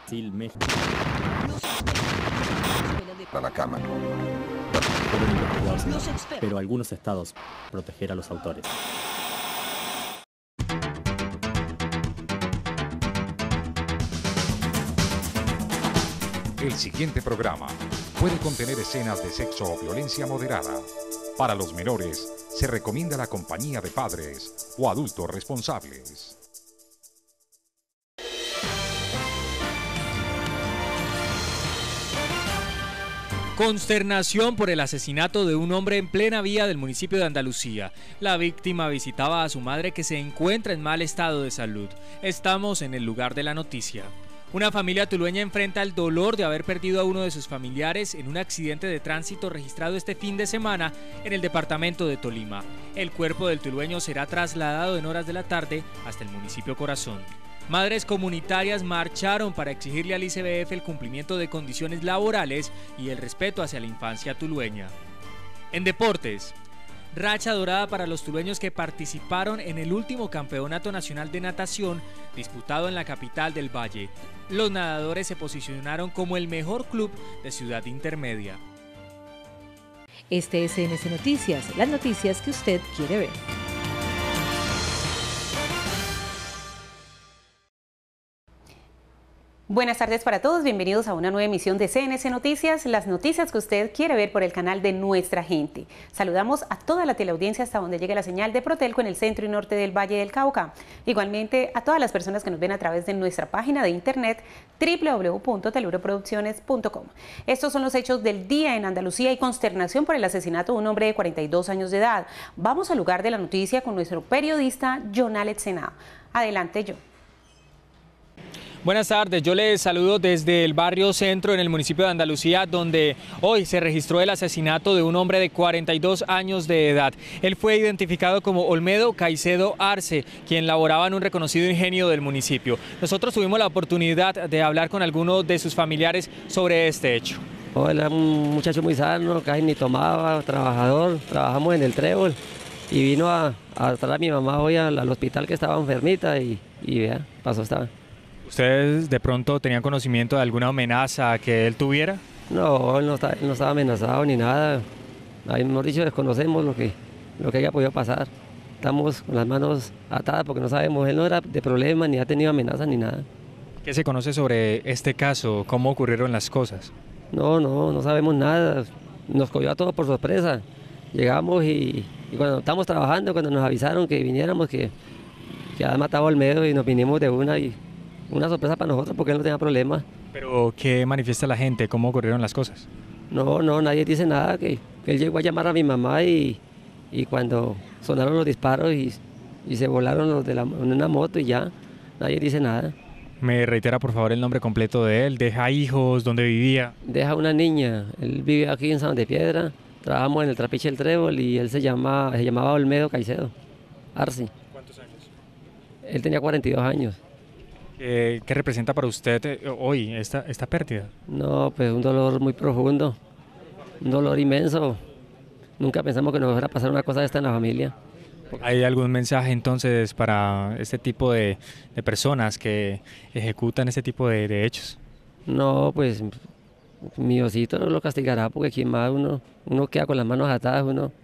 Brasil, México. A la Cámara. Pueden investigarse, pero algunos estados proteger a los autores. El siguiente programa puede contener escenas de sexo o violencia moderada. Para los menores, se recomienda la compañía de padres o adultos responsables. Consternación por el asesinato de un hombre en plena vía del municipio de Andalucía. La víctima visitaba a su madre que se encuentra en mal estado de salud. Estamos en el lugar de la noticia. Una familia tulueña enfrenta el dolor de haber perdido a uno de sus familiares en un accidente de tránsito registrado este fin de semana en el departamento de Tolima. El cuerpo del tulueño será trasladado en horas de la tarde hasta el municipio Corazón. Madres comunitarias marcharon para exigirle al ICBF el cumplimiento de condiciones laborales y el respeto hacia la infancia tulueña. En deportes, racha dorada para los tulueños que participaron en el último campeonato nacional de natación disputado en la capital del Valle. Los nadadores se posicionaron como el mejor club de Ciudad Intermedia. Este es CNC Noticias, las noticias que usted quiere ver. Buenas tardes para todos, bienvenidos a una nueva emisión de CNC Noticias, las noticias que usted quiere ver por el canal de Nuestra Gente. Saludamos a toda la teleaudiencia hasta donde llegue la señal de Protelco en el centro y norte del Valle del Cauca. Igualmente a todas las personas que nos ven a través de nuestra página de internet www.teluroproducciones.com. Estos son los hechos del día en Andalucía y consternación por el asesinato de un hombre de 42 años de edad. Vamos al lugar de la noticia con nuestro periodista Jonalet Senado. Adelante, John. Buenas tardes, yo les saludo desde el barrio Centro en el municipio de Andalucía, donde hoy se registró el asesinato de un hombre de 42 años de edad. Él fue identificado como Olmedo Caicedo Arce, quien laboraba en un reconocido ingenio del municipio. Nosotros tuvimos la oportunidad de hablar con algunos de sus familiares sobre este hecho. Él era un muchacho muy sano, casi ni tomaba, trabajador, trabajamos en el Trébol y vino a traer a mi mamá hoy al hospital que estaba enfermita y vea, pasó esta. ¿Ustedes de pronto tenían conocimiento de alguna amenaza que él tuviera? No, él no estaba amenazado ni nada. Ahí, mejor dicho, desconocemos lo que haya podido pasar. Estamos con las manos atadas porque no sabemos. Él no era de problemas, ni ha tenido amenazas ni nada. ¿Qué se conoce sobre este caso? ¿Cómo ocurrieron las cosas? No sabemos nada. Nos cogió a todos por sorpresa. Llegamos y cuando estamos trabajando, cuando nos avisaron que viniéramos, que había matado al Olmedo y nos vinimos de una sorpresa para nosotros porque él no tenía problemas. ¿Pero qué manifiesta la gente? ¿Cómo ocurrieron las cosas? No, nadie dice nada, que él llegó a llamar a mi mamá y cuando sonaron los disparos y se volaron los en una moto y ya, nadie dice nada. ¿Me reitera por favor el nombre completo de él? ¿Deja hijos? ¿Dónde vivía? Deja una niña, él vive aquí en San de Piedra, trabajamos en el Trapiche del Trébol y él se llamaba Olmedo Caicedo Arce. ¿Cuántos años? Él tenía 42 años. ¿Qué representa para usted hoy esta pérdida? No, pues un dolor muy profundo, un dolor inmenso. Nunca pensamos que nos fuera a pasar una cosa de esta en la familia. ¿Hay algún mensaje entonces para este tipo de personas que ejecutan este tipo de hechos? No, pues mi Diosito no lo castigará porque quien más uno queda con las manos atadas,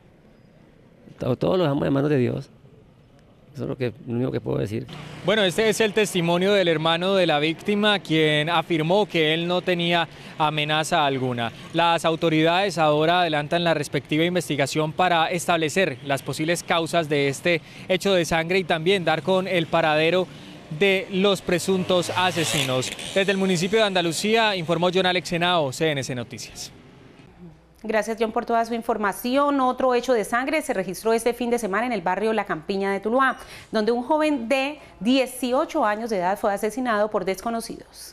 todo lo dejamos en manos de Dios. Eso es lo único que puedo decir. Bueno, este es el testimonio del hermano de la víctima, quien afirmó que él no tenía amenaza alguna. Las autoridades ahora adelantan la respectiva investigación para establecer las posibles causas de este hecho de sangre y también dar con el paradero de los presuntos asesinos. Desde el municipio de Andalucía informó Jonalet Senado, CNC Noticias. Gracias, John, por toda su información. Otro hecho de sangre se registró este fin de semana en el barrio La Campiña de Tuluá, donde un joven de 18 años de edad fue asesinado por desconocidos.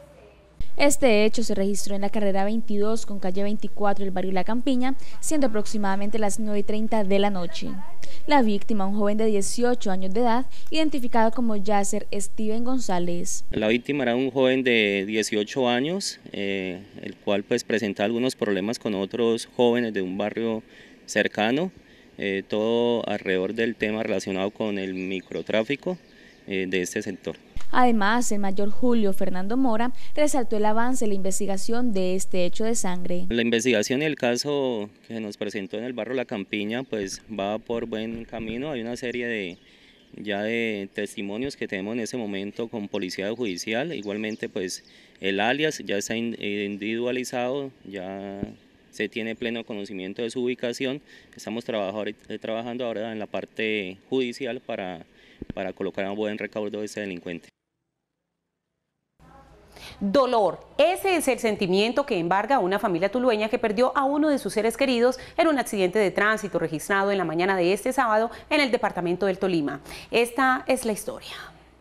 Este hecho se registró en la carrera 22 con calle 24 del barrio La Campiña, siendo aproximadamente las 9:30 de la noche. La víctima, un joven de 18 años de edad, identificado como Yasser Steven González. La víctima era un joven de 18 años, el cual pues presentaba algunos problemas con otros jóvenes de un barrio cercano, todo alrededor del tema relacionado con el microtráfico de este sector. Además, el mayor Julio Fernando Mora resaltó el avance en la investigación de este hecho de sangre. La investigación y el caso que nos presentó en el barrio La Campiña pues va por buen camino. Hay una serie de testimonios que tenemos en ese momento con policía judicial. Igualmente pues el alias ya está individualizado, ya se tiene pleno conocimiento de su ubicación. Estamos trabajando ahora en la parte judicial para colocar un buen recaudo de este delincuente. Dolor, ese es el sentimiento que embarga a una familia tulueña que perdió a uno de sus seres queridos en un accidente de tránsito registrado en la mañana de este sábado en el departamento del Tolima. Esta es la historia.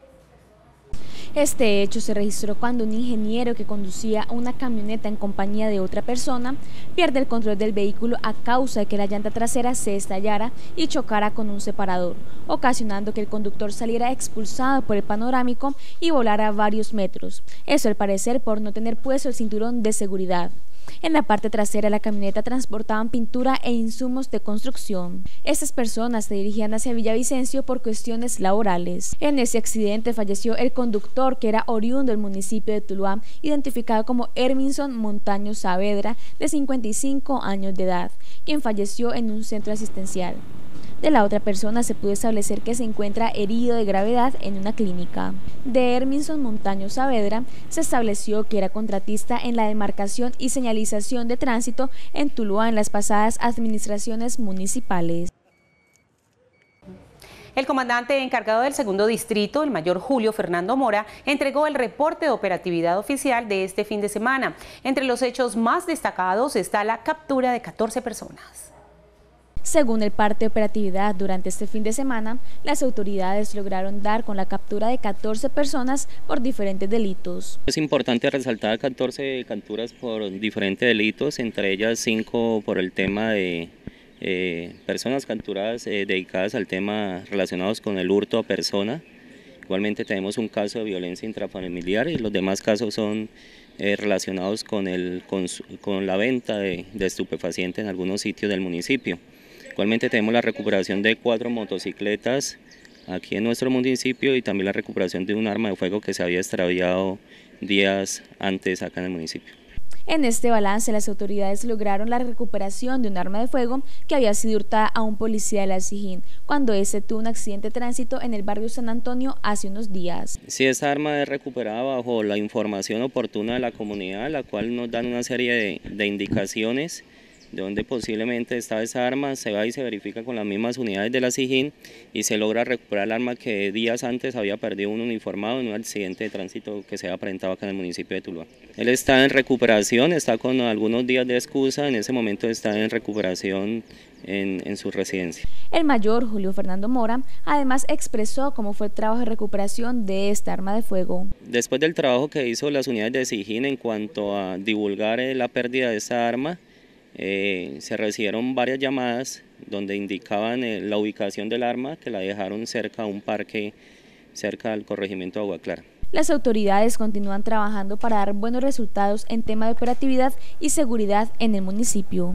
Este hecho se registró cuando un ingeniero que conducía una camioneta en compañía de otra persona pierde el control del vehículo a causa de que la llanta trasera se estallara y chocara con un separador, ocasionando que el conductor saliera expulsado por el panorámico y volara varios metros. Eso al parecer por no tener puesto el cinturón de seguridad. En la parte trasera de la camioneta transportaban pintura e insumos de construcción. Estas personas se dirigían hacia Villavicencio por cuestiones laborales. En ese accidente falleció el conductor, que era oriundo del municipio de Tuluá, identificado como Herminson Montaño Saavedra, de 55 años de edad, quien falleció en un centro asistencial. De la otra persona se pudo establecer que se encuentra herido de gravedad en una clínica. De Herminson Montaño Saavedra se estableció que era contratista en la demarcación y señalización de tránsito en Tuluá en las pasadas administraciones municipales. El comandante encargado del segundo distrito, el mayor Julio Fernando Mora, entregó el reporte de operatividad oficial de este fin de semana. Entre los hechos más destacados está la captura de 14 personas. Según el parte de operatividad, durante este fin de semana, las autoridades lograron dar con la captura de 14 personas por diferentes delitos. Es importante resaltar 14 capturas por diferentes delitos, entre ellas 5 por el tema de personas capturadas dedicadas al tema relacionados con el hurto a persona. Igualmente tenemos un caso de violencia intrafamiliar y los demás casos son relacionados con la venta de estupefacientes en algunos sitios del municipio. Igualmente tenemos la recuperación de 4 motocicletas aquí en nuestro municipio y también la recuperación de un arma de fuego que se había extraviado días antes acá en el municipio. En este balance, las autoridades lograron la recuperación de un arma de fuego que había sido hurtada a un policía de la SIJIN cuando ese tuvo un accidente de tránsito en el barrio San Antonio hace unos días. Sí, esta arma es recuperada bajo la información oportuna de la comunidad, la cual nos dan una serie de indicaciones de donde posiblemente está esa arma. Se va y se verifica con las mismas unidades de la SIJIN y se logra recuperar el arma que días antes había perdido un uniformado en un accidente de tránsito que se había presentado acá en el municipio de Tuluá. Él está en recuperación, está con algunos días de excusa, en ese momento está en recuperación en su residencia. El mayor Julio Fernando Mora además expresó cómo fue el trabajo de recuperación de esta arma de fuego. Después del trabajo que hizo las unidades de SIJIN en cuanto a divulgar la pérdida de esta arma, se recibieron varias llamadas donde indicaban la ubicación del arma, que la dejaron cerca a un parque, cerca al corregimiento de Agua Clara. Las autoridades continúan trabajando para dar buenos resultados en tema de operatividad y seguridad en el municipio.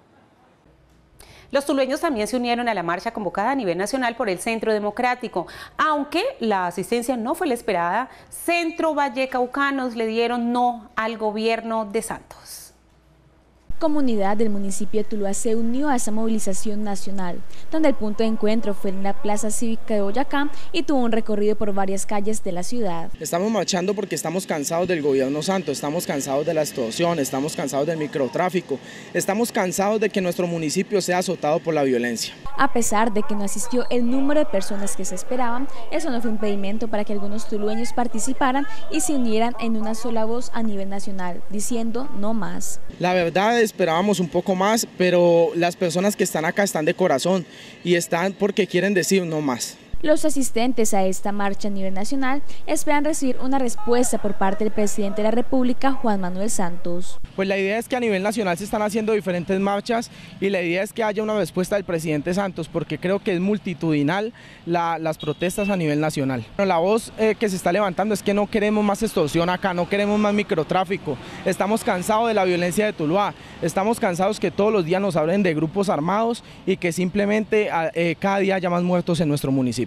Los tulueños también se unieron a la marcha convocada a nivel nacional por el Centro Democrático. Aunque la asistencia no fue la esperada, Centro Vallecaucanos le dieron no al gobierno de Santos. Comunidad del municipio de Tuluá se unió a esa movilización nacional, donde el punto de encuentro fue en la Plaza Cívica de Boyacá y tuvo un recorrido por varias calles de la ciudad. Estamos marchando porque estamos cansados del gobierno Santos, estamos cansados de la extorsión, estamos cansados del microtráfico, estamos cansados de que nuestro municipio sea azotado por la violencia. A pesar de que no asistió el número de personas que se esperaban, eso no fue impedimento para que algunos tulueños participaran y se unieran en una sola voz a nivel nacional, diciendo no más. La verdad esperábamos un poco más, pero las personas que están acá están de corazón y están porque quieren decir no más. Los asistentes a esta marcha a nivel nacional esperan recibir una respuesta por parte del presidente de la República, Juan Manuel Santos. Pues la idea es que a nivel nacional se están haciendo diferentes marchas y la idea es que haya una respuesta del presidente Santos, porque creo que es multitudinal las protestas a nivel nacional. La voz que se está levantando es que no queremos más extorsión acá, no queremos más microtráfico, estamos cansados de la violencia de Tuluá, estamos cansados que todos los días nos hablen de grupos armados y que simplemente cada día haya más muertos en nuestro municipio.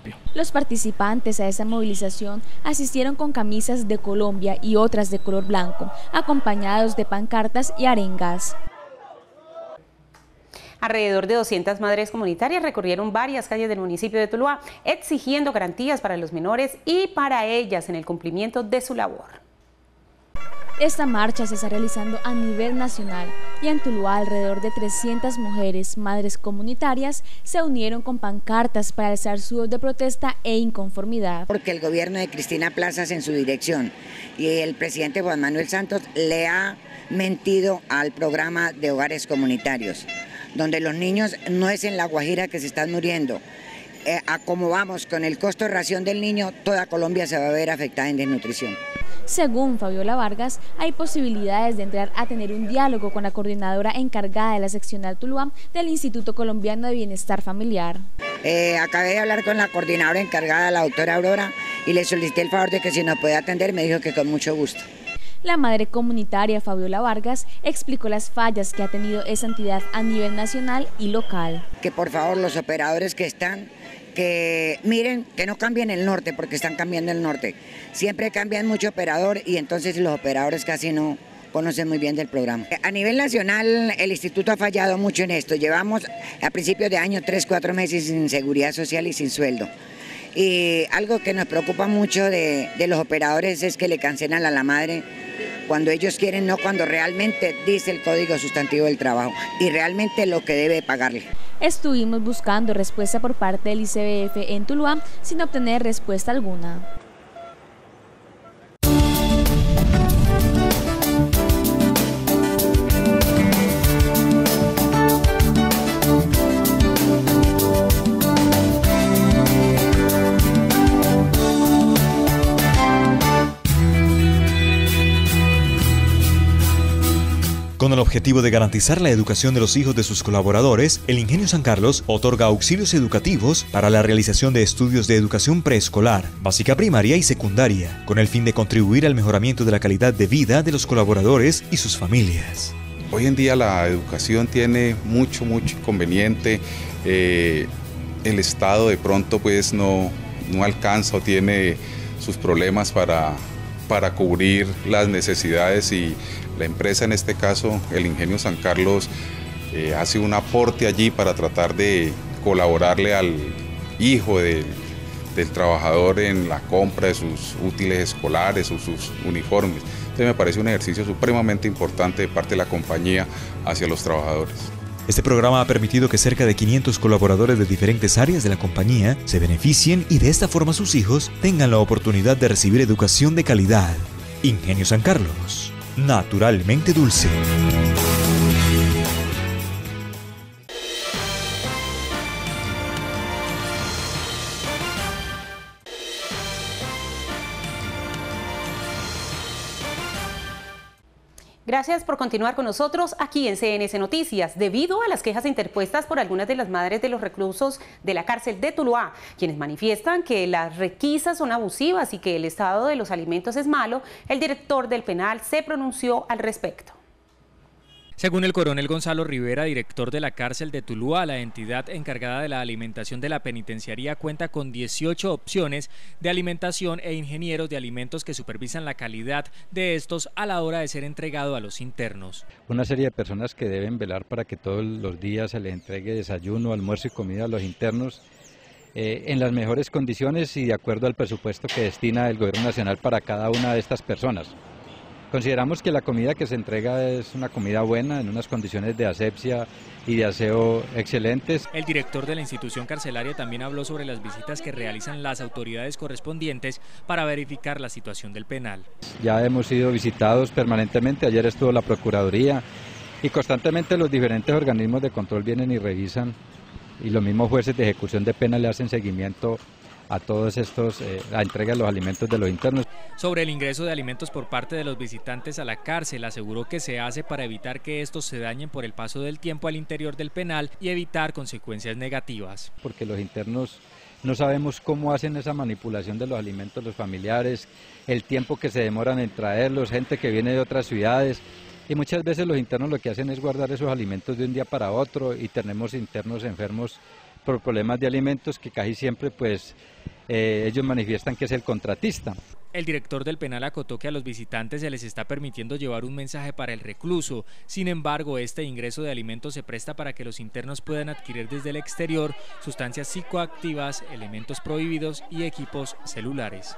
municipio. Los participantes a esa movilización asistieron con camisas de Colombia y otras de color blanco, acompañados de pancartas y arengas. Alrededor de 200 madres comunitarias recorrieron varias calles del municipio de Tuluá, exigiendo garantías para los menores y para ellas en el cumplimiento de su labor. Esta marcha se está realizando a nivel nacional y en Tuluá alrededor de 300 mujeres, madres comunitarias, se unieron con pancartas para alzar su voz de protesta e inconformidad. Porque el gobierno de Cristina Plazas en su dirección y el presidente Juan Manuel Santos le ha mentido al programa de hogares comunitarios, donde los niños no es en La Guajira que se están muriendo. A como vamos con el costo de ración del niño, toda Colombia se va a ver afectada en desnutrición. Según Fabiola Vargas, hay posibilidades de entrar a tener un diálogo con la coordinadora encargada de la seccional Tuluá del Instituto Colombiano de Bienestar Familiar. Acabé de hablar con la coordinadora encargada, la doctora Aurora, y le solicité el favor de que si nos puede atender, me dijo que con mucho gusto. La madre comunitaria Fabiola Vargas explicó las fallas que ha tenido esa entidad a nivel nacional y local. Que por favor los operadores que están, que miren, que no cambien el norte, porque están cambiando el norte. Siempre cambian mucho operador y entonces los operadores casi no conocen muy bien del programa. A nivel nacional el instituto ha fallado mucho en esto. Llevamos a principios de año 3-4 meses sin seguridad social y sin sueldo. Y algo que nos preocupa mucho de los operadores es que le cancelan a la madre cuando ellos quieren, no cuando realmente dice el Código Sustantivo del Trabajo y realmente lo que debe pagarle. Estuvimos buscando respuesta por parte del ICBF en Tuluá sin obtener respuesta alguna. Con el objetivo de garantizar la educación de los hijos de sus colaboradores, el Ingenio San Carlos otorga auxilios educativos para la realización de estudios de educación preescolar, básica primaria y secundaria, con el fin de contribuir al mejoramiento de la calidad de vida de los colaboradores y sus familias. Hoy en día la educación tiene mucho inconveniente. El Estado de pronto pues no alcanza o tiene sus problemas para cubrir las necesidades, y la empresa, en este caso el Ingenio San Carlos, hace un aporte allí para tratar de colaborarle al hijo del trabajador en la compra de sus útiles escolares o sus uniformes. Entonces me parece un ejercicio supremamente importante de parte de la compañía hacia los trabajadores. Este programa ha permitido que cerca de 500 colaboradores de diferentes áreas de la compañía se beneficien y de esta forma sus hijos tengan la oportunidad de recibir educación de calidad. Ingenio San Carlos, naturalmente dulce. Gracias por continuar con nosotros aquí en CNS Noticias. Debido a las quejas interpuestas por algunas de las madres de los reclusos de la cárcel de Tuluá, quienes manifiestan que las requisas son abusivas y que el estado de los alimentos es malo, el director del penal se pronunció al respecto. Según el coronel Gonzalo Rivera, director de la cárcel de Tuluá, la entidad encargada de la alimentación de la penitenciaría cuenta con 18 opciones de alimentación e ingenieros de alimentos que supervisan la calidad de estos a la hora de ser entregado a los internos. Una serie de personas que deben velar para que todos los días se les entregue desayuno, almuerzo y comida a los internos en las mejores condiciones y de acuerdo al presupuesto que destina el Gobierno Nacional para cada una de estas personas. Consideramos que la comida que se entrega es una comida buena, en unas condiciones de asepsia y de aseo excelentes. El director de la institución carcelaria también habló sobre las visitas que realizan las autoridades correspondientes para verificar la situación del penal. Ya hemos sido visitados permanentemente, ayer estuvo la Procuraduría y constantemente los diferentes organismos de control vienen y revisan, y los mismos jueces de ejecución de pena le hacen seguimiento a todos estos, la entrega de los alimentos de los internos. Sobre el ingreso de alimentos por parte de los visitantes a la cárcel, aseguró que se hace para evitar que estos se dañen por el paso del tiempo al interior del penal y evitar consecuencias negativas. Porque los internos no sabemos cómo hacen esa manipulación de los alimentos los familiares, el tiempo que se demoran en traerlos, gente que viene de otras ciudades, y muchas veces los internos lo que hacen es guardar esos alimentos de un día para otro y tenemos internos enfermos por problemas de alimentos que casi siempre pues ellos manifiestan que es el contratista. El director del penal acotó que a los visitantes se les está permitiendo llevar un mensaje para el recluso. Sin embargo, este ingreso de alimentos se presta para que los internos puedan adquirir desde el exterior sustancias psicoactivas, elementos prohibidos y equipos celulares.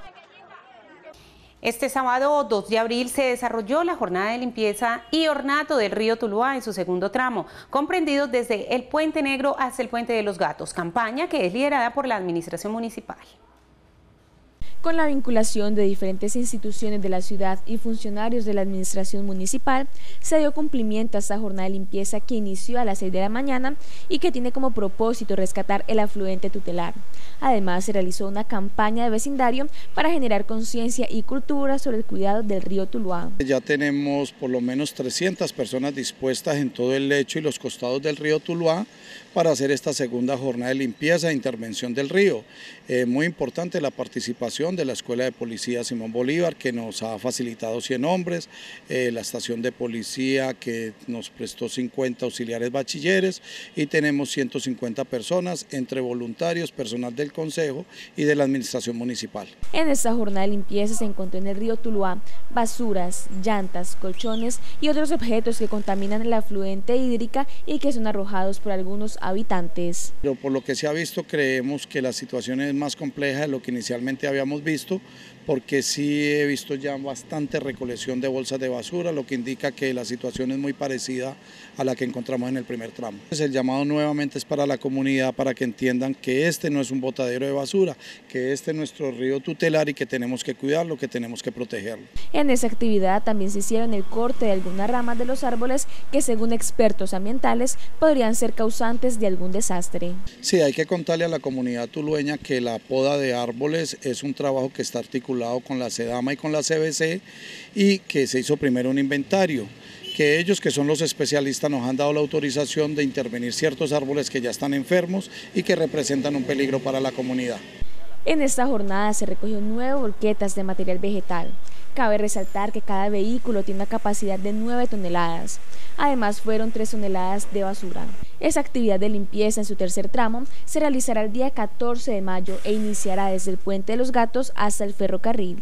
Este sábado 2 de abril se desarrolló la jornada de limpieza y ornato del río Tuluá en su segundo tramo, comprendido desde el Puente Negro hasta el Puente de los Gatos, campaña que es liderada por la administración municipal. Con la vinculación de diferentes instituciones de la ciudad y funcionarios de la administración municipal, se dio cumplimiento a esta jornada de limpieza que inició a las 6 de la mañana y que tiene como propósito rescatar el afluente tutelar. Además, se realizó una campaña de vecindario para generar conciencia y cultura sobre el cuidado del río Tuluá. Ya tenemos por lo menos 300 personas dispuestas en todo el lecho y los costados del río Tuluá para hacer esta segunda jornada de limpieza e intervención del río. Muy importante la participación de la Escuela de Policía Simón Bolívar, que nos ha facilitado 100 hombres, la estación de policía que nos prestó 50 auxiliares bachilleres y tenemos 150 personas entre voluntarios, personal del Consejo y de la Administración Municipal. En esta jornada de limpieza se encontró en el río Tuluá basuras, llantas, colchones y otros objetos que contaminan el afluente hídrica y que son arrojados por algunos habitantes. Pero por lo que se ha visto, creemos que la situación es más compleja de lo que inicialmente habíamos visto, porque sí he visto ya bastante recolección de bolsas de basura, lo que indica que la situación es muy parecida a la que encontramos en el primer tramo. El llamado nuevamente es para la comunidad, para que entiendan que este no es un botadero de basura, que este es nuestro río tutelar y que tenemos que cuidarlo, que tenemos que protegerlo. En esa actividad también se hicieron el corte de algunas ramas de los árboles que, según expertos ambientales, podrían ser causantes de algún desastre. Sí, hay que contarle a la comunidad tulueña que la poda de árboles es un trabajo que está articulado con la SEDAMA y con la CBC y que se hizo primero un inventario, que ellos, que son los especialistas, nos han dado la autorización de intervenir ciertos árboles que ya están enfermos y que representan un peligro para la comunidad. En esta jornada se recogió 9 volquetas de material vegetal. Cabe resaltar que cada vehículo tiene una capacidad de 9 toneladas. Además, fueron 3 toneladas de basura. Esa actividad de limpieza en su tercer tramo se realizará el día 14 de mayo e iniciará desde el Puente de los Gatos hasta el ferrocarril.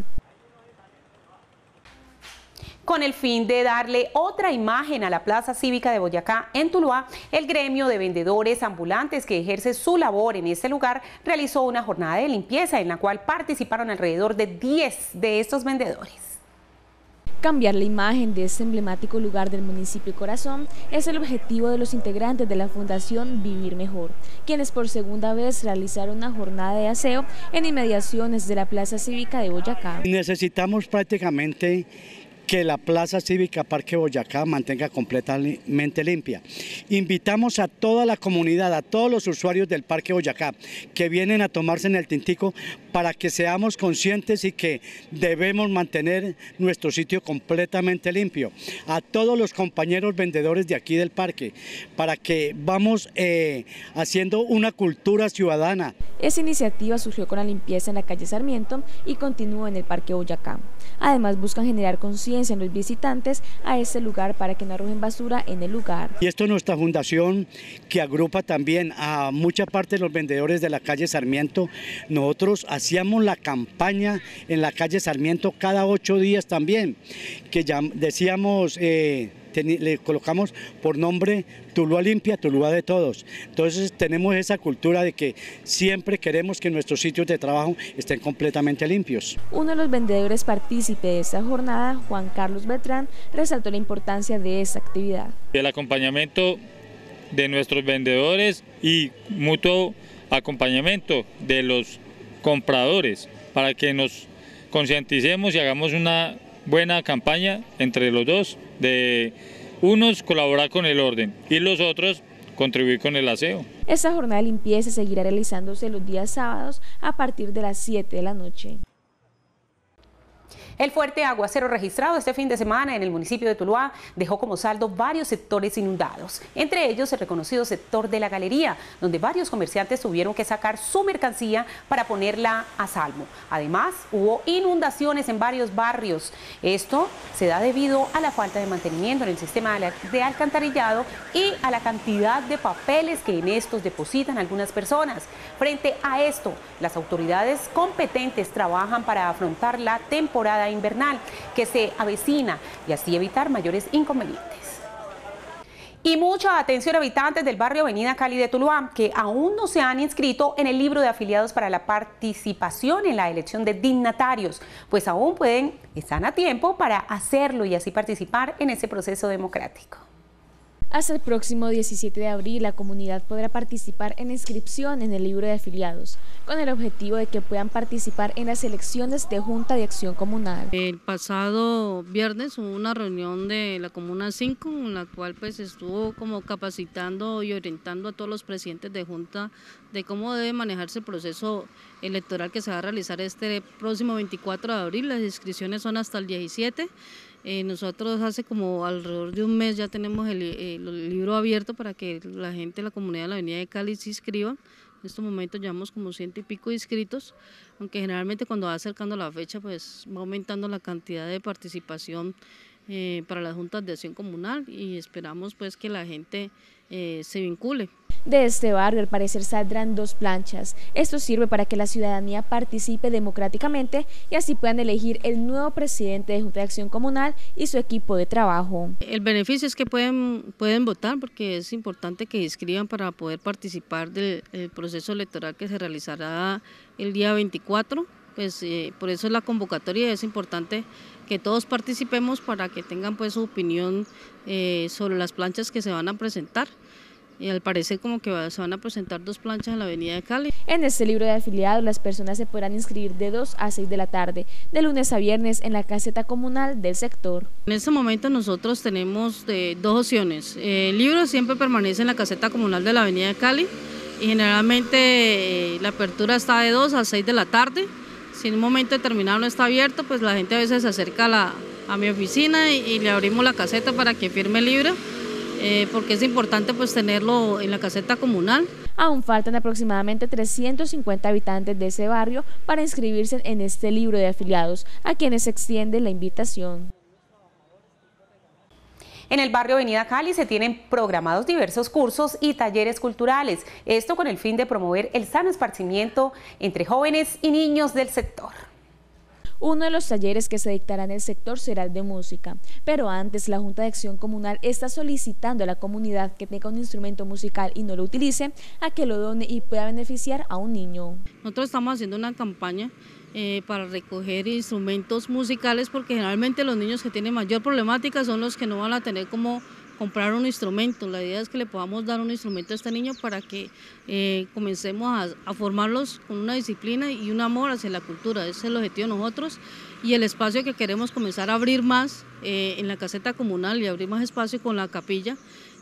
Con el fin de darle otra imagen a la Plaza Cívica de Boyacá en Tuluá, el gremio de vendedores ambulantes que ejerce su labor en este lugar realizó una jornada de limpieza en la cual participaron alrededor de 10 de estos vendedores. Cambiar la imagen de este emblemático lugar del municipio Corazón es el objetivo de los integrantes de la Fundación Vivir Mejor, quienes por segunda vez realizaron una jornada de aseo en inmediaciones de la Plaza Cívica de Boyacá. Necesitamos prácticamente que la Plaza Cívica Parque Boyacá mantenga completamente limpia. Invitamos a toda la comunidad, a todos los usuarios del Parque Boyacá que vienen a tomarse en el tintico para que seamos conscientes y que debemos mantener nuestro sitio completamente limpio. A todos los compañeros vendedores de aquí del parque, para que vamos haciendo una cultura ciudadana. Esa iniciativa surgió con la limpieza en la calle Sarmiento y continúa en el Parque Boyacá. Además, buscan generar conciencia en los visitantes a ese lugar para que no arrojen basura en el lugar. Y esto es nuestra fundación que agrupa también a mucha parte de los vendedores de la calle Sarmiento. Nosotros hacíamos la campaña en la calle Sarmiento cada 8 días también, que ya decíamos, le colocamos por nombre Tuluá Limpia, Tuluá de Todos. Entonces tenemos esa cultura de que siempre queremos que nuestros sitios de trabajo estén completamente limpios. Uno de los vendedores partícipe de esta jornada, Juan Carlos Beltrán, resaltó la importancia de esta actividad. El acompañamiento de nuestros vendedores y mutuo acompañamiento de los compradores para que nos concienticemos y hagamos una buena campaña entre los dos, de unos colaborar con el orden y los otros contribuir con el aseo. Esta jornada de limpieza seguirá realizándose los días sábados a partir de las 7 de la noche. El fuerte aguacero registrado este fin de semana en el municipio de Tuluá dejó como saldo varios sectores inundados, entre ellos el reconocido sector de la Galería, donde varios comerciantes tuvieron que sacar su mercancía para ponerla a salvo. Además, hubo inundaciones en varios barrios. Esto se da debido a la falta de mantenimiento en el sistema de alcantarillado y a la cantidad de papeles que en estos depositan algunas personas. Frente a esto, las autoridades competentes trabajan para afrontar la temporada invernal que se avecina y así evitar mayores inconvenientes. Y mucha atención, habitantes del barrio Avenida Cali de Tuluá, que aún no se han inscrito en el libro de afiliados para la participación en la elección de dignatarios, pues aún están a tiempo para hacerlo y así participar en ese proceso democrático. Hasta el próximo 17 de abril, la comunidad podrá participar en inscripción en el libro de afiliados, con el objetivo de que puedan participar en las elecciones de Junta de Acción Comunal. El pasado viernes hubo una reunión de la Comuna 5, en la cual pues estuvo como capacitando y orientando a todos los presidentes de Junta de cómo debe manejarse el proceso electoral que se va a realizar este próximo 24 de abril. Las inscripciones son hasta el 17. Nosotros hace como alrededor de un mes ya tenemos el libro abierto para que la gente de la comunidad de la Avenida de Cali se inscriba. En estos momentos llevamos como 100 y pico inscritos, aunque generalmente cuando va acercando la fecha pues va aumentando la cantidad de participación para las juntas de acción comunal y esperamos pues que la gente se vincule. De este barrio al parecer saldrán 2 planchas. Esto sirve para que la ciudadanía participe democráticamente y así puedan elegir el nuevo presidente de Junta de Acción Comunal y su equipo de trabajo. El beneficio es que pueden votar porque es importante que inscriban para poder participar del proceso electoral que se realizará el día 24. Pues por eso es la convocatoria, es importante que todos participemos para que tengan pues su opinión sobre las planchas que se van a presentar. Y al parecer como que se van a presentar 2 planchas en la Avenida de Cali. En este libro de afiliados las personas se podrán inscribir de 2 a 6 de la tarde, de lunes a viernes en la caseta comunal del sector. En este momento nosotros tenemos 2 opciones. El libro siempre permanece en la caseta comunal de la Avenida de Cali y generalmente la apertura está de 2 a 6 de la tarde. Si en un momento determinado no está abierto, pues la gente a veces se acerca a mi oficina y le abrimos la caseta para que firme el libro. Porque es importante pues tenerlo en la caseta comunal. Aún faltan aproximadamente 350 habitantes de ese barrio para inscribirse en este libro de afiliados, a quienes se extiende la invitación. En el barrio Avenida Cali se tienen programados diversos cursos y talleres culturales, esto con el fin de promover el sano esparcimiento entre jóvenes y niños del sector. Uno de los talleres que se dictará en el sector será el de música, pero antes la Junta de Acción Comunal está solicitando a la comunidad que tenga un instrumento musical y no lo utilice, a que lo done y pueda beneficiar a un niño. Nosotros estamos haciendo una campaña para recoger instrumentos musicales porque generalmente los niños que tienen mayor problemática son los que no van a tener como comprar un instrumento. La idea es que le podamos dar un instrumento a este niño para que comencemos a formarlos con una disciplina y un amor hacia la cultura. Ese es el objetivo de nosotros y el espacio que queremos comenzar a abrir más en la caseta comunal y abrir más espacio con la capilla.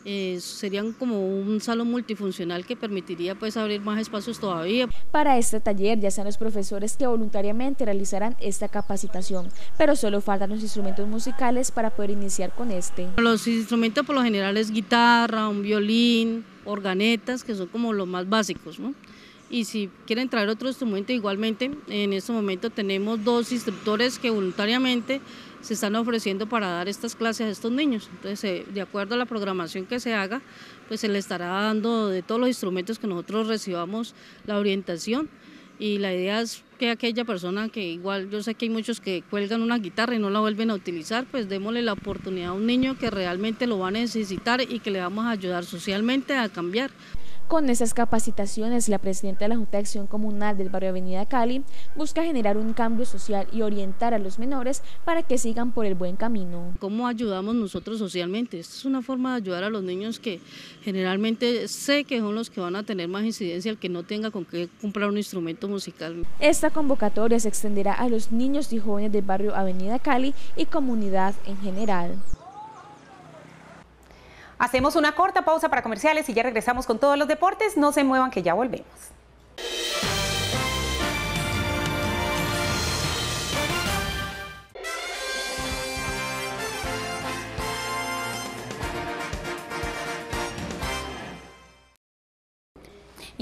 Serían como un salón multifuncional que permitiría pues abrir más espacios todavía. Para este taller ya están los profesores que voluntariamente realizarán esta capacitación, pero solo faltan los instrumentos musicales para poder iniciar con este. Los instrumentos por lo general es guitarra, un violín, organetas, que son como los más básicos, ¿no? Y si quieren traer otro instrumento, igualmente en este momento tenemos 2 instructores que voluntariamente se están ofreciendo para dar estas clases a estos niños. Entonces, de acuerdo a la programación que se haga, pues se le estará dando de todos los instrumentos que nosotros recibamos la orientación. Y la idea es que aquella persona que igual, yo sé que hay muchos que cuelgan una guitarra y no la vuelven a utilizar, pues démosle la oportunidad a un niño que realmente lo va a necesitar y que le vamos a ayudar socialmente a cambiar. Con esas capacitaciones, la presidenta de la Junta de Acción Comunal del barrio Avenida Cali busca generar un cambio social y orientar a los menores para que sigan por el buen camino. ¿Cómo ayudamos nosotros socialmente? Esta es una forma de ayudar a los niños que generalmente sé que son los que van a tener más incidencia, el que no tenga con qué comprar un instrumento musical. Esta convocatoria se extenderá a los niños y jóvenes del barrio Avenida Cali y comunidad en general. Hacemos una corta pausa para comerciales y ya regresamos con todos los deportes. No se muevan que ya volvemos.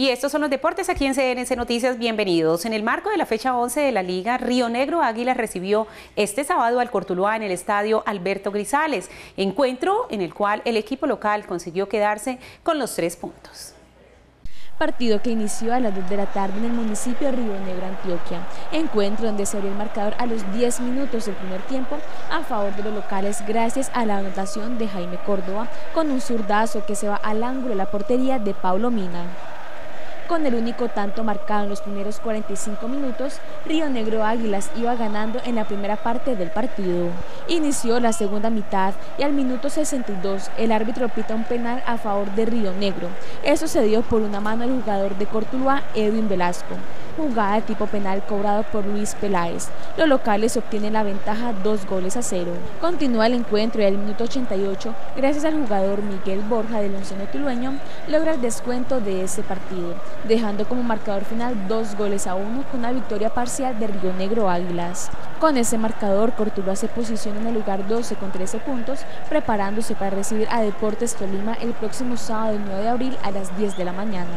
Y estos son los deportes aquí en CNC Noticias, bienvenidos. En el marco de la fecha 11 de la Liga, Río Negro Águilas recibió este sábado al Cortuluá en el estadio Alberto Grisales, encuentro en el cual el equipo local consiguió quedarse con los 3 puntos. Partido que inició a las 2 de la tarde en el municipio de Río Negro, Antioquia. Encuentro donde se abrió el marcador a los 10 minutos del primer tiempo a favor de los locales gracias a la anotación de Jaime Córdoba con un zurdazo que se va al ángulo de la portería de Paulo Mina. Con el único tanto marcado en los primeros 45 minutos, Río Negro Águilas iba ganando en la primera parte del partido. Inició la segunda mitad y al minuto 62 el árbitro pita un penal a favor de Río Negro. Eso se dio por una mano del jugador de Cortuluá, Edwin Velasco. Jugada de tipo penal cobrado por Luis Peláez. Los locales obtienen la ventaja 2-0. Continúa el encuentro y al minuto 88, gracias al jugador Miguel Borja del onceno tulueño, logra el descuento de ese partido, dejando como marcador final 2-1 con una victoria parcial de Río Negro Águilas. Con ese marcador, Cortuluá se posiciona en el lugar 12 con 13 puntos, preparándose para recibir a Deportes Tolima el próximo sábado 9 de abril a las 10 de la mañana.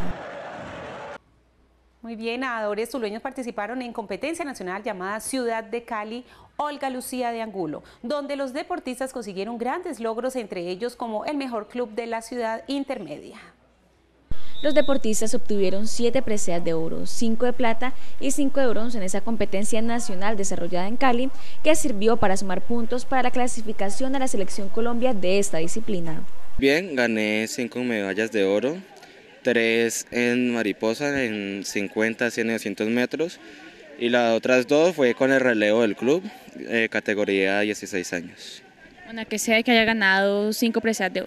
Muy bien, nadadores tulueños participaron en competencia nacional llamada Ciudad de Cali, Olga Lucía de Angulo, donde los deportistas consiguieron grandes logros, entre ellos como el mejor club de la ciudad intermedia. Los deportistas obtuvieron 7 preseas de oro, 5 de plata y 5 de bronce en esa competencia nacional desarrollada en Cali, que sirvió para sumar puntos para la clasificación a la Selección Colombia de esta disciplina. Bien, gané 5 medallas de oro, 3 en mariposa en 50, 100 y 200 metros y las otras 2 fue con el relevo del club, categoría 16 años. Bueno, que sea que haya ganado 5 preseas de oro.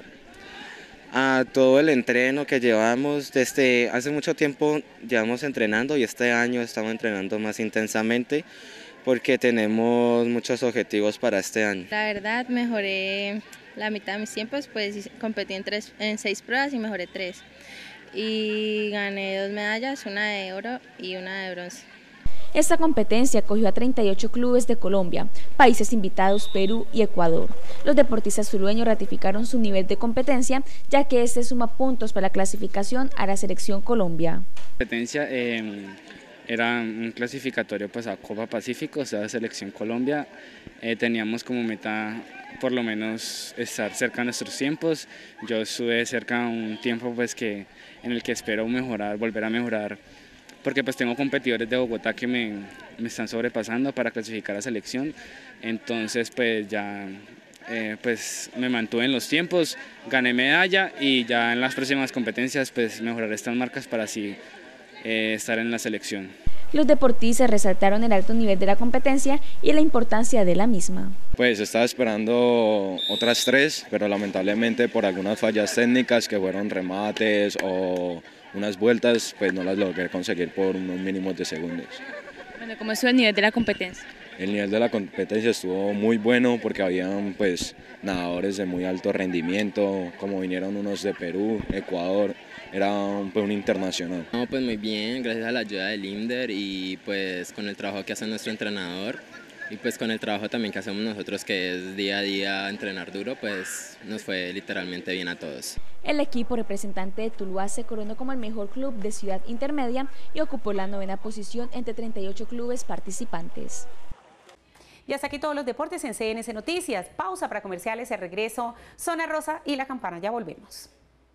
A todo el entreno que llevamos, desde hace mucho tiempo llevamos entrenando y este año estamos entrenando más intensamente porque tenemos muchos objetivos para este año. La verdad mejoré la mitad de mis tiempos, pues competí en 6 pruebas y mejoré 3. Y gané 2 medallas, una de oro y una de bronce. Esta competencia acogió a 38 clubes de Colombia, países invitados Perú y Ecuador. Los deportistas tulueños ratificaron su nivel de competencia, ya que este suma puntos para la clasificación a la Selección Colombia. La competencia era un clasificatorio pues, a Copa Pacífico, o sea, Selección Colombia. Teníamos como meta por lo menos estar cerca de nuestros tiempos. Yo estuve cerca de un tiempo pues, en el que espero mejorar, volver a mejorar, porque pues tengo competidores de Bogotá que me están sobrepasando para clasificar a selección. Entonces pues ya pues me mantuve en los tiempos, gané medalla y ya en las próximas competencias pues mejoraré estas marcas para así estar en la selección. Los deportistas resaltaron el alto nivel de la competencia y la importancia de la misma. Pues estaba esperando otras 3, pero lamentablemente por algunas fallas técnicas que fueron remates o unas vueltas, pues no las logré conseguir por unos mínimos de segundos. Bueno, ¿cómo estuvo el nivel de la competencia? El nivel de la competencia estuvo muy bueno porque habían pues nadadores de muy alto rendimiento, como vinieron unos de Perú, Ecuador. Era un internacional. No, pues muy bien, gracias a la ayuda del INDER y pues con el trabajo que hace nuestro entrenador y pues con el trabajo también que hacemos nosotros, que es día a día entrenar duro, pues nos fue literalmente bien a todos. El equipo representante de Tuluá se coronó como el mejor club de ciudad intermedia y ocupó la 9ª posición entre 38 clubes participantes. Y hasta aquí todos los deportes en CNC Noticias. Pausa para comerciales, el regreso, Zona Rosa y La Campana. Ya volvemos.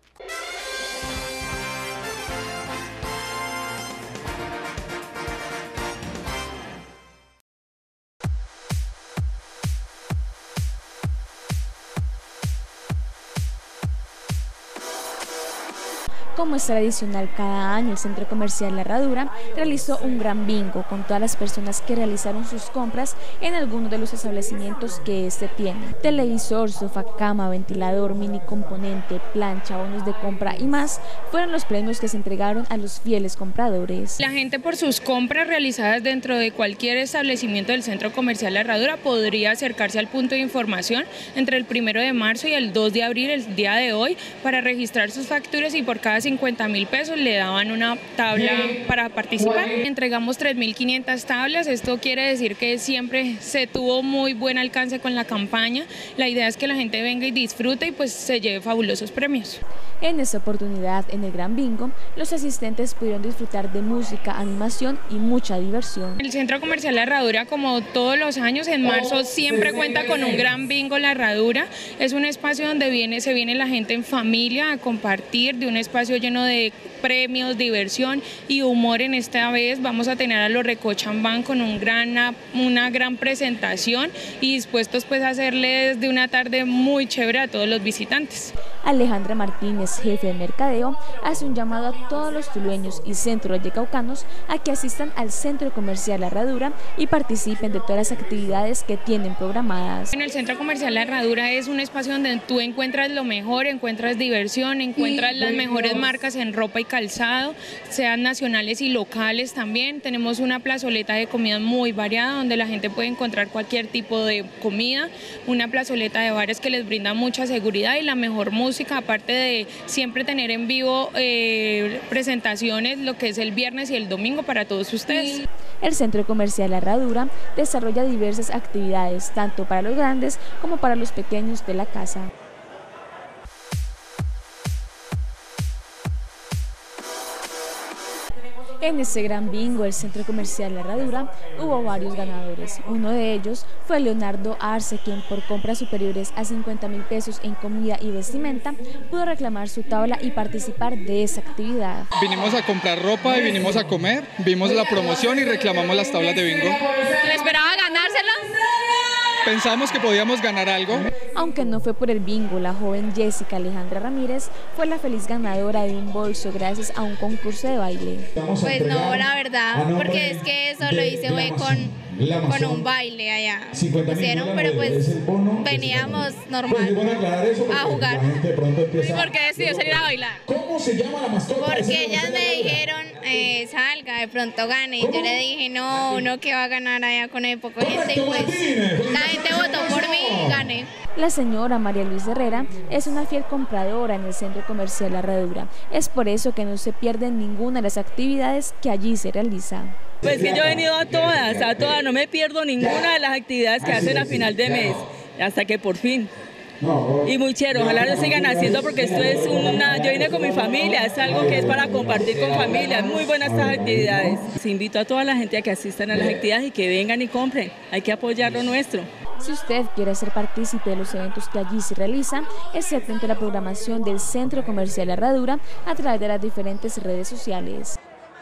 Como es tradicional cada año, el Centro Comercial La Herradura realizó un gran bingo con todas las personas que realizaron sus compras en alguno de los establecimientos que este tiene. Televisor, sofá, cama, ventilador, mini componente, plancha, bonos de compra y más fueron los premios que se entregaron a los fieles compradores. La gente, por sus compras realizadas dentro de cualquier establecimiento del Centro Comercial La Herradura, podría acercarse al punto de información entre el 1 de marzo y el 2 de abril, el día de hoy, para registrar sus facturas y por cada 50 50.000 pesos le daban una tabla para participar. Entregamos 3.500 tablas, esto quiere decir que siempre se tuvo muy buen alcance con la campaña. La idea es que la gente venga y disfrute y pues se lleve fabulosos premios. En esta oportunidad, en el Gran Bingo, los asistentes pudieron disfrutar de música, animación y mucha diversión. El Centro Comercial La Herradura, como todos los años, en marzo siempre cuenta con un Gran Bingo La Herradura. Es un espacio donde se viene la gente en familia a compartir, de un espacio lleno de premios, diversión y humor. En esta vez vamos a tener a los Recochambán con una gran presentación y dispuestos pues a hacerles de una tarde muy chévere a todos los visitantes. Alejandra Martínez, jefe de mercadeo, hace un llamado a todos los tulueños y centros vallecaucanos a que asistan al Centro Comercial La Herradura y participen de todas las actividades que tienen programadas. En el Centro Comercial La Herradura es un espacio donde tú encuentras lo mejor, encuentras diversión, encuentras las mejores marcas en ropa y calzado, sean nacionales y locales también. Tenemos una plazoleta de comida muy variada donde la gente puede encontrar cualquier tipo de comida, una plazoleta de bares que les brinda mucha seguridad y la mejor música, aparte de siempre tener en vivo presentaciones lo que es el viernes y el domingo para todos ustedes. El Centro Comercial La Herradura desarrolla diversas actividades, tanto para los grandes como para los pequeños de la casa. En este Gran Bingo del Centro Comercial La Herradura hubo varios ganadores. Uno de ellos fue Leonardo Arce, quien por compras superiores a 50.000 pesos en comida y vestimenta pudo reclamar su tabla y participar de esa actividad. Vinimos a comprar ropa y vinimos a comer, vimos la promoción y reclamamos las tablas de bingo. ¿Le esperaba ganársela? Pensamos que podíamos ganar algo. Aunque no fue por el bingo, la joven Jessica Alejandra Ramírez fue la feliz ganadora de un bolso gracias a un concurso de baile. Pues no, la verdad, porque es que eso lo hice fue con un baile allá. Pusieron, pero pues veníamos normal a jugar. ¿Y por qué decidió salir a bailar? Porque ellas me dijeron, salga, de pronto gane. Y yo le dije, no, uno que va a ganar allá con el poco gente. Y pues la gente votó por mí y gané. La señora María Luisa Herrera es una fiel compradora en el Centro Comercial La Herradura. Es por eso que no se pierde ninguna de las actividades que allí se realizan. Pues que yo he venido a todas, no me pierdo ninguna de las actividades que hacen a final de mes, hasta que por fin. Y muy chévere, ojalá lo sigan haciendo porque esto es yo vine con mi familia, es algo que es para compartir con familia, muy buenas estas actividades. Invito a toda la gente a que asistan a las actividades y que vengan y compren, hay que apoyar lo nuestro. Si usted quiere ser partícipe de los eventos que allí se realizan, esté atento a la programación del Centro Comercial La Herradura a través de las diferentes redes sociales.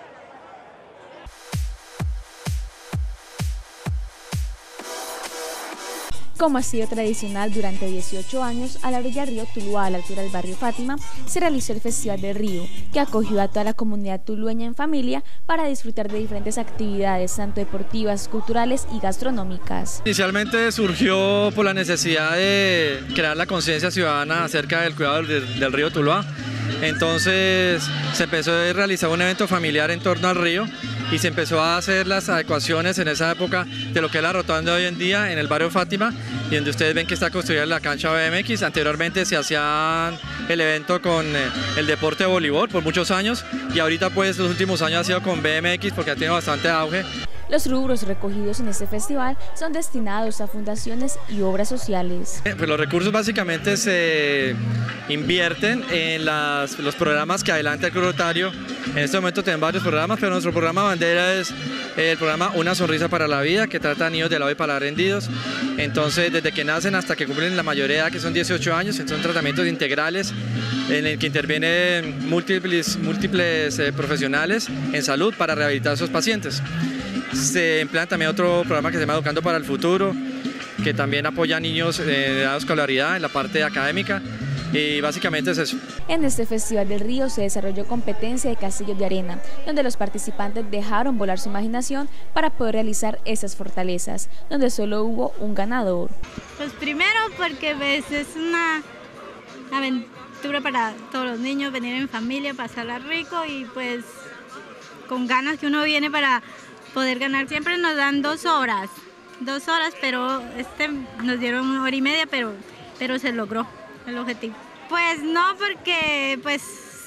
Como ha sido tradicional durante 18 años, a la orilla del río Tuluá, a la altura del barrio Fátima, se realizó el Festival del Río, que acogió a toda la comunidad tulueña en familia para disfrutar de diferentes actividades, tanto deportivas, culturales y gastronómicas. Inicialmente surgió por la necesidad de crear la conciencia ciudadana acerca del cuidado del río Tuluá. Entonces se empezó a realizar un evento familiar en torno al río y se empezó a hacer las adecuaciones en esa época de lo que es la rotonda de hoy en día en el barrio Fátima, y donde ustedes ven que está construida la cancha BMX. Anteriormente se hacía el evento con el deporte de voleibol por muchos años, y ahorita pues los últimos años ha sido con BMX porque ha tenido bastante auge. Los rubros recogidos en este festival son destinados a fundaciones y obras sociales. Pues los recursos básicamente se invierten en los programas que adelanta el Club Rotario. En este momento tenemos varios programas, pero nuestro programa bandera es el programa Una Sonrisa para la Vida, que trata a niños de lado y paladar hendidos. Entonces, desde que nacen hasta que cumplen la mayoría de edad, que son 18 años, son tratamientos integrales en el que intervienen múltiples profesionales en salud para rehabilitar a esos pacientes. Se emplea también otro programa que se llama Educando para el Futuro, que también apoya a niños de edad de escolaridad en la parte académica, y básicamente es eso. En este Festival del Río se desarrolló competencia de castillos de arena, donde los participantes dejaron volar su imaginación para poder realizar esas fortalezas, donde solo hubo un ganador. Pues primero porque pues, es una aventura para todos los niños, venir en familia, pasarla rico y pues con ganas que uno viene para poder ganar. Siempre nos dan 2 horas, pero nos dieron 1 hora y media, pero se logró el objetivo. Pues no, porque pues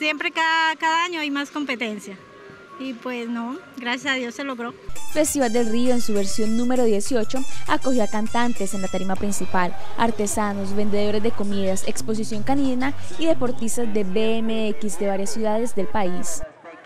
siempre cada año hay más competencia. Y pues no, gracias a Dios se logró. Festival del Río en su versión número 18 acogió a cantantes en la tarima principal, artesanos, vendedores de comidas, exposición canina y deportistas de BMX de varias ciudades del país.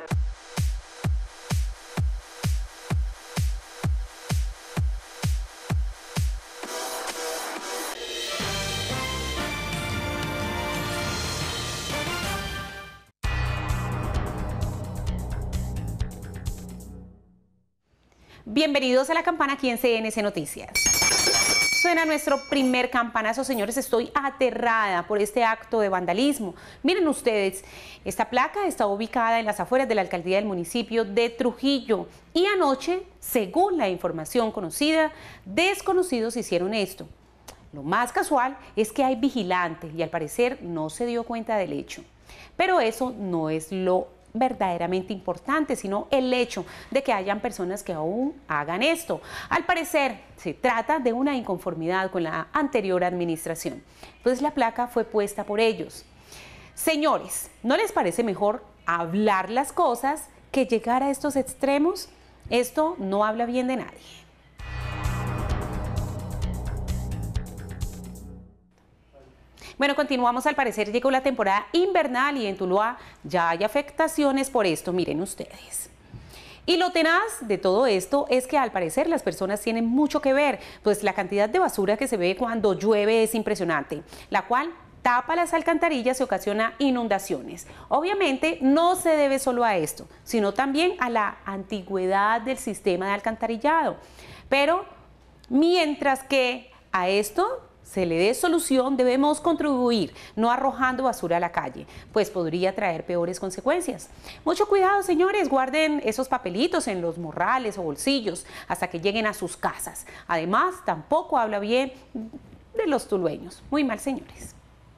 Bienvenidos a La Campana aquí en CNC Noticias. Suena nuestro primer campanazo, señores. Estoy aterrada por este acto de vandalismo. Miren ustedes, esta placa está ubicada en las afueras de la alcaldía del municipio de Trujillo. Y anoche, según la información conocida, desconocidos hicieron esto. Lo más casual es que hay vigilantes y al parecer no se dio cuenta del hecho. Pero eso no es lo verdaderamente importante, sino el hecho de que hayan personas que aún hagan esto. Al parecer se trata de una inconformidad con la anterior administración, pues la placa fue puesta por ellos. Señores, ¿no les parece mejor hablar las cosas que llegar a estos extremos? Esto no habla bien de nadie. Bueno, continuamos. Al parecer llegó la temporada invernal y en Tuluá ya hay afectaciones por esto, miren ustedes. Y lo tenaz de todo esto es que al parecer las personas tienen mucho que ver, pues la cantidad de basura que se ve cuando llueve es impresionante, la cual tapa las alcantarillas y ocasiona inundaciones. Obviamente no se debe solo a esto, sino también a la antigüedad del sistema de alcantarillado. Pero mientras que a esto se le dé solución, debemos contribuir, no arrojando basura a la calle, pues podría traer peores consecuencias. Mucho cuidado, señores, guarden esos papelitos en los morrales o bolsillos hasta que lleguen a sus casas. Además, tampoco habla bien de los tulueños. Muy mal, señores.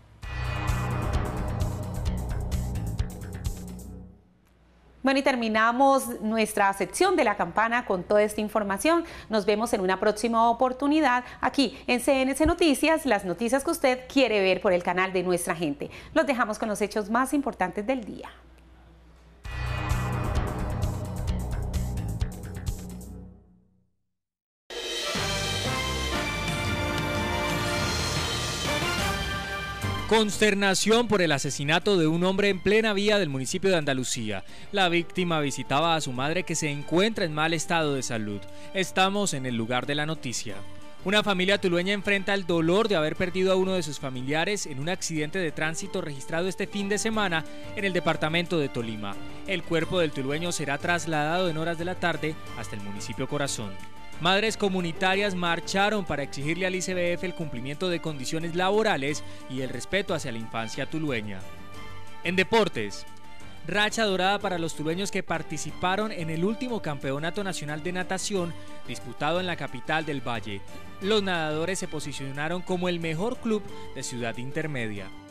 Bueno, y terminamos nuestra sección de La Campana con toda esta información. Nos vemos en una próxima oportunidad aquí en CNC Noticias, las noticias que usted quiere ver por el canal de Nuestra Gente. Los dejamos con los hechos más importantes del día. Consternación por el asesinato de un hombre en plena vía del municipio de Andalucía. La víctima visitaba a su madre que se encuentra en mal estado de salud. Estamos en el lugar de la noticia. Una familia tulueña enfrenta el dolor de haber perdido a uno de sus familiares en un accidente de tránsito registrado este fin de semana en el departamento de Tolima. El cuerpo del tulueño será trasladado en horas de la tarde hasta el municipio Corazón. Madres comunitarias marcharon para exigirle al ICBF el cumplimiento de condiciones laborales y el respeto hacia la infancia tulueña. En deportes, racha dorada para los tulueños que participaron en el último campeonato nacional de natación disputado en la capital del Valle. Los nadadores se posicionaron como el mejor club de Ciudad Intermedia.